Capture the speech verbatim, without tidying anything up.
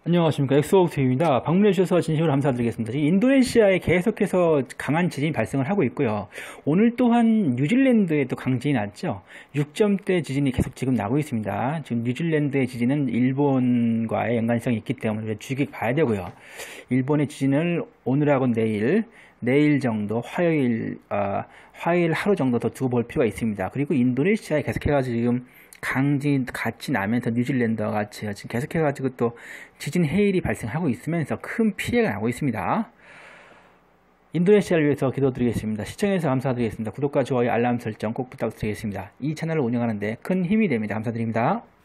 안녕하십니까. 엑소티비입니다. 방문해 주셔서 진심으로 감사드리겠습니다. 지금 인도네시아에 계속해서 강한 지진이 발생을 하고 있고요. 오늘 또한 뉴질랜드에 또 강진이 났죠. 육 점대 지진이 계속 지금 나고 있습니다. 지금 뉴질랜드의 지진은 일본과의 연관성이 있기 때문에 주의 깊게 봐야 되고요. 일본의 지진을 오늘하고 내일, 내일 정도, 화요일, 어, 화요일 하루 정도 더 두고 볼 필요가 있습니다. 그리고 인도네시아에 계속해가지고 지금 강진이 같이 나면서 뉴질랜드와 같이 지금 계속해가지고 또 지진 해일이 발생하고 있으면서 큰 피해가 나고 있습니다. 인도네시아를 위해서 기도드리겠습니다. 시청해주셔서 감사드리겠습니다. 구독과 좋아요, 알람 설정 꼭 부탁드리겠습니다. 이 채널을 운영하는데 큰 힘이 됩니다. 감사드립니다.